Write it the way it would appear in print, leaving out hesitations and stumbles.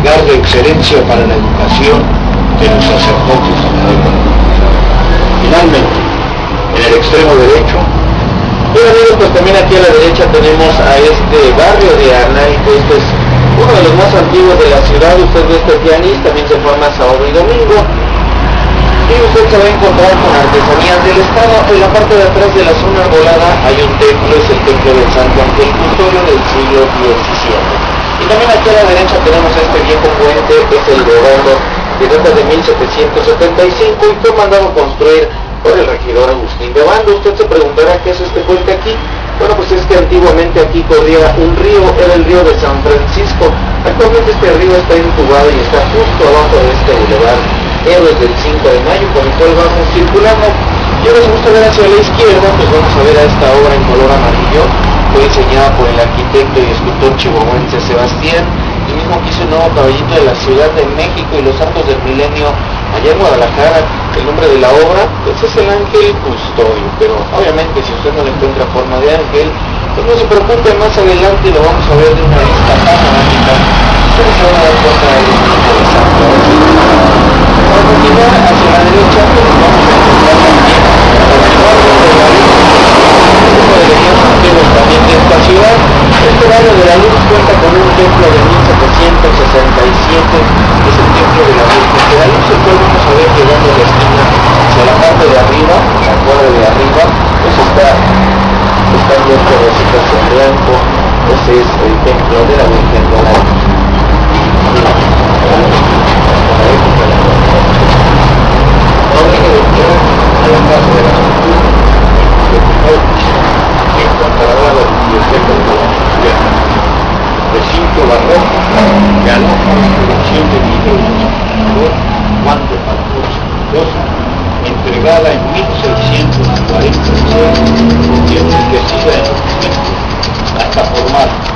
lugar de excelencia para la educación de los sacerdotes de la época. Finalmente, en el extremo derecho, bien amigos, pues también aquí a la derecha tenemos a este barrio de Arnaico. Este es uno de los más antiguos de la ciudad. Usted ve este tianguis, también se forma sábado y domingo. Y usted se va a encontrar con artesanías del estado. En la parte de atrás de la zona arbolada hay un templo, es el templo del Santo Ángel Custodio del siglo XVII. Y también aquí a la derecha tenemos este viejo puente, es el Redondo, que data de 1775 y fue mandado construir por el regidor Agustín de Obando. Usted se preguntará qué es este puente aquí. Bueno, pues es que antiguamente aquí corría un río, era el río de San Francisco. Actualmente este río está intubado y está justo abajo de este bulevar Héroes del 5 de Mayo, por el cual vamos circulando. Y ahora si gusta ver hacia la izquierda, pues vamos a ver a esta obra en color amarillo. Fue diseñada por el arquitecto y escultor chihuahuense Sebastián, el mismo que hizo el nuevo caballito de la Ciudad de México y los Santos del Milenio allá en Guadalajara. El nombre de la obra pues es el Ángel Custodio, pero obviamente si usted no le encuentra forma de ángel, pues no se preocupe, más adelante lo vamos a ver de una vista panorámica. Ustedes se van a dar cuenta de algo muy interesante. Para continuar hacia la derecha, pues vamos a encontrar también el barrio de la Luz, uno de los más antiguos también de esta ciudad. Este barrio de la Luz cuenta con un templo de 1767, que es el templo de la Virgen de la Luz, el cual vamos a ver llegando a la esquina hacia la parte de arriba, la cuadra de arriba, pues está abierto de rositas en blanco. Ese es el templo de la Virgen de la Luz. A la casa de la cultura, que encontrará la biblioteca de la ciudad, recinto barroco que aloja la colección de libros del escritor Juan de Palcosa Mendoza, entregada en 1646 y enriquecida en los hasta formar